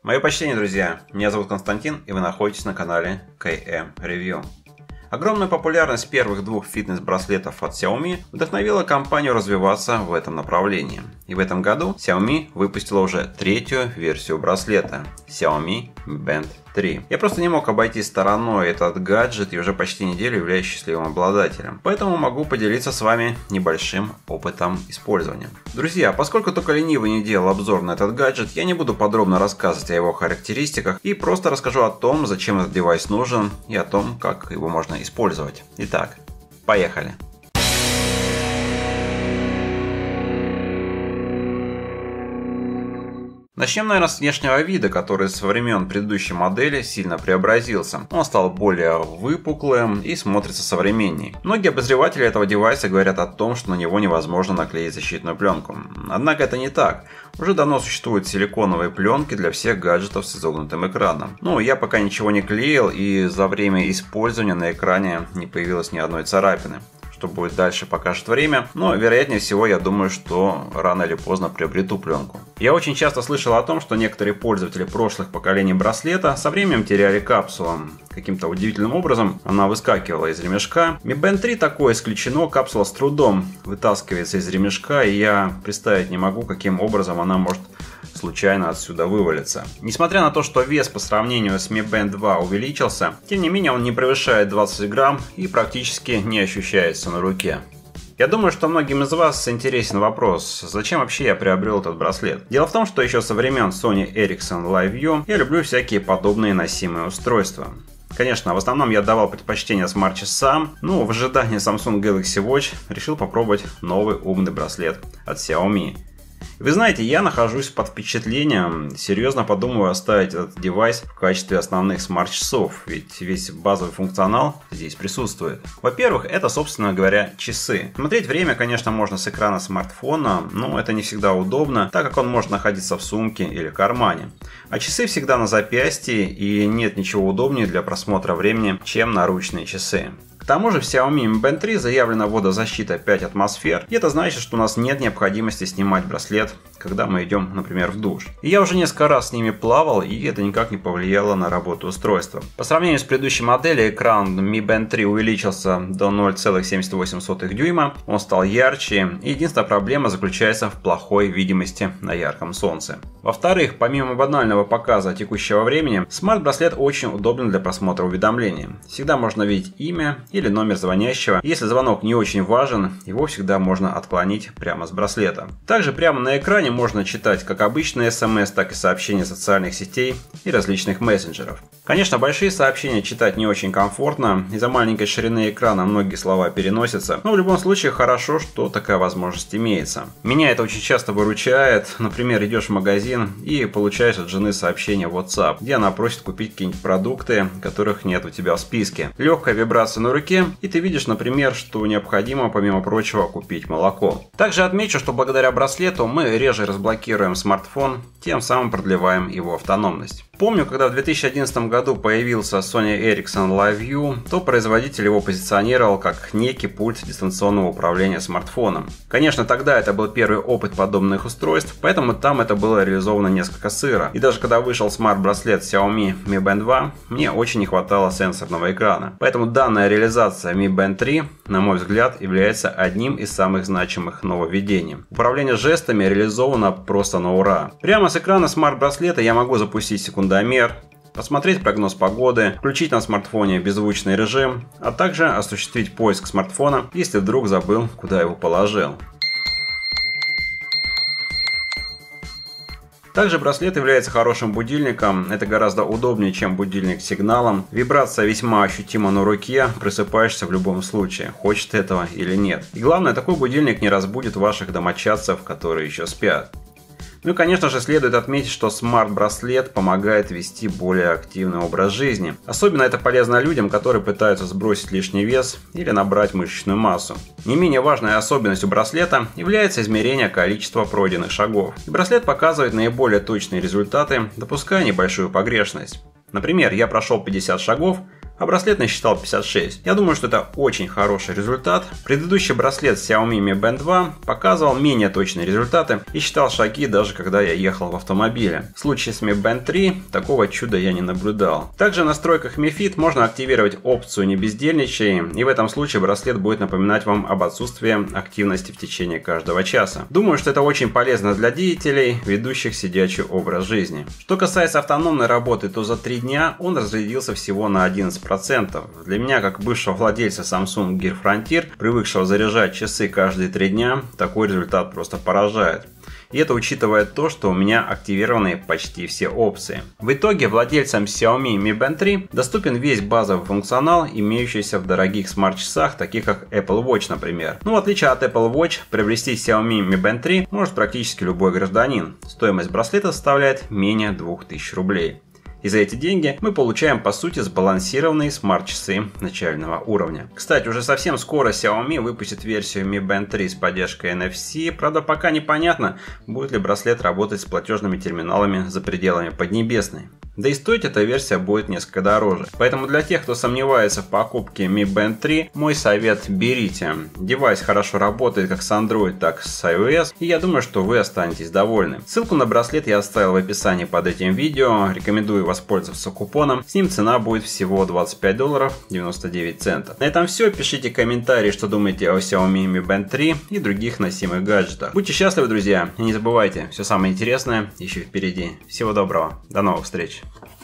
Мое почтение, друзья! Меня зовут Константин, и вы находитесь на канале KM Review. Огромную популярность первых двух фитнес-браслетов от Xiaomi вдохновила компанию развиваться в этом направлении. И в этом году Xiaomi выпустила уже третью версию браслета – Xiaomi Mi Band 3. Я просто не мог обойти стороной этот гаджет и уже почти неделю являюсь счастливым обладателем. Поэтому могу поделиться с вами небольшим опытом использования. Друзья, поскольку только ленивый не делал обзор на этот гаджет, я не буду подробно рассказывать о его характеристиках и просто расскажу о том, зачем этот девайс нужен и о том, как его можно использовать. Итак, поехали! Начнем, наверное, с внешнего вида, который со времен предыдущей модели сильно преобразился. Он стал более выпуклым и смотрится современней. Многие обозреватели этого девайса говорят о том, что на него невозможно наклеить защитную пленку. Однако это не так. Уже давно существуют силиконовые пленки для всех гаджетов с изогнутым экраном. Я пока ничего не клеил, и за время использования на экране не появилось ни одной царапины. Что будет дальше, покажет время, но вероятнее всего я думаю, что рано или поздно приобрету пленку. Я очень часто слышал о том, что некоторые пользователи прошлых поколений браслета со временем теряли капсулу. Каким-то удивительным образом она выскакивала из ремешка. Mi Band 3 такое исключено, капсула с трудом вытаскивается из ремешка, и я представить не могу, каким образом она может случайно отсюда вывалится. Несмотря на то, что вес по сравнению с Mi Band 2 увеличился, тем не менее он не превышает 20 грамм и практически не ощущается на руке. Я думаю, что многим из вас интересен вопрос, зачем вообще я приобрел этот браслет. Дело в том, что еще со времен Sony Ericsson LiveView я люблю всякие подобные носимые устройства. Конечно, в основном я давал предпочтение смарт-часам, но в ожидании Samsung Galaxy Watch решил попробовать новый умный браслет от Xiaomi. Вы знаете, я нахожусь под впечатлением, серьезно подумываю оставить этот девайс в качестве основных смарт-часов, ведь весь базовый функционал здесь присутствует. Во-первых, это, собственно говоря, часы. Смотреть время, конечно, можно с экрана смартфона, но это не всегда удобно, так как он может находиться в сумке или кармане. А часы всегда на запястье, и нет ничего удобнее для просмотра времени, чем наручные часы. К тому же в Xiaomi Mi Band 3 заявлена водозащита 5 атмосфер, и это значит, что у нас нет необходимости снимать браслет, когда мы идем, например, в душ. И я уже несколько раз с ними плавал, и это никак не повлияло на работу устройства. По сравнению с предыдущей моделью, экран Mi Band 3 увеличился до 0,78 дюйма, он стал ярче, и единственная проблема заключается в плохой видимости на ярком солнце. Во-вторых, помимо банального показа текущего времени, смарт-браслет очень удобен для просмотра уведомлений. Всегда можно видеть имя или номер звонящего. Если звонок не очень важен, его всегда можно отклонить прямо с браслета. Также прямо на экране можно читать как обычные смс, так и сообщения социальных сетей и различных мессенджеров. Конечно, большие сообщения читать не очень комфортно, из-за маленькой ширины экрана многие слова переносятся, но в любом случае хорошо, что такая возможность имеется. Меня это очень часто выручает, например, идешь в магазин и получаешь от жены сообщение в WhatsApp, где она просит купить какие-нибудь продукты, которых нет у тебя в списке. Легкая вибрация на руке, и ты видишь, например, что необходимо, помимо прочего, купить молоко. Также отмечу, что благодаря браслету мы реже разблокируем смартфон, тем самым продлеваем его автономность. Помню, когда в 2011 году появился Sony Ericsson LiveView, то производитель его позиционировал как некий пульт дистанционного управления смартфоном. Конечно, тогда это был первый опыт подобных устройств, поэтому там это было реализовано несколько сыро. И даже когда вышел смарт-браслет Xiaomi Mi Band 2, мне очень не хватало сенсорного экрана. Поэтому данная реализация Mi Band 3, на мой взгляд, является одним из самых значимых нововведений. Управление жестами реализовано просто на ура. Прямо с экрана смарт-браслета я могу запустить секундомер, посмотреть прогноз погоды, включить на смартфоне беззвучный режим, а также осуществить поиск смартфона, если вдруг забыл, куда его положил. Также браслет является хорошим будильником, это гораздо удобнее, чем будильник с сигналом. Вибрация весьма ощутима на руке, просыпаешься в любом случае, хочешь ты этого или нет. И главное, такой будильник не разбудит ваших домочадцев, которые еще спят. Ну и, конечно же, следует отметить, что смарт-браслет помогает вести более активный образ жизни. Особенно это полезно людям, которые пытаются сбросить лишний вес или набрать мышечную массу. Не менее важной особенностью браслета является измерение количества пройденных шагов. И браслет показывает наиболее точные результаты, допуская небольшую погрешность. Например, я прошел 50 шагов, а браслет насчитал 56. Я думаю, что это очень хороший результат. Предыдущий браслет Xiaomi Mi Band 2 показывал менее точные результаты и считал шаги даже когда я ехал в автомобиле. В случае с Mi Band 3 такого чуда я не наблюдал. Также в настройках Mi Fit можно активировать опцию «Не бездельничай», и в этом случае браслет будет напоминать вам об отсутствии активности в течение каждого часа. Думаю, что это очень полезно для деятелей, ведущих сидячий образ жизни. Что касается автономной работы, то за 3 дня он разрядился всего на 11%. Для меня, как бывшего владельца Samsung Gear Frontier, привыкшего заряжать часы каждые 3 дня, такой результат просто поражает. И это учитывая то, что у меня активированы почти все опции. В итоге владельцам Xiaomi Mi Band 3 доступен весь базовый функционал, имеющийся в дорогих смарт-часах, таких как Apple Watch, например. Но в отличие от Apple Watch, приобрести Xiaomi Mi Band 3 может практически любой гражданин. Стоимость браслета составляет менее 2000 рублей. И за эти деньги мы получаем по сути сбалансированные смарт-часы начального уровня. Кстати, уже совсем скоро Xiaomi выпустит версию Mi Band 3 с поддержкой NFC, правда пока непонятно, будет ли браслет работать с платежными терминалами за пределами Поднебесной. Да и стоить эта версия будет несколько дороже. Поэтому для тех, кто сомневается в покупке Mi Band 3, мой совет: берите. Девайс хорошо работает как с Android, так и с iOS, и я думаю, что вы останетесь довольны. Ссылку на браслет я оставил в описании под этим видео, рекомендую воспользоваться купоном. С ним цена будет всего $25.99. На этом все. Пишите комментарии, что думаете о Xiaomi Mi Band 3 и других носимых гаджетах. Будьте счастливы, друзья, и не забывайте, все самое интересное еще впереди. Всего доброго, до новых встреч.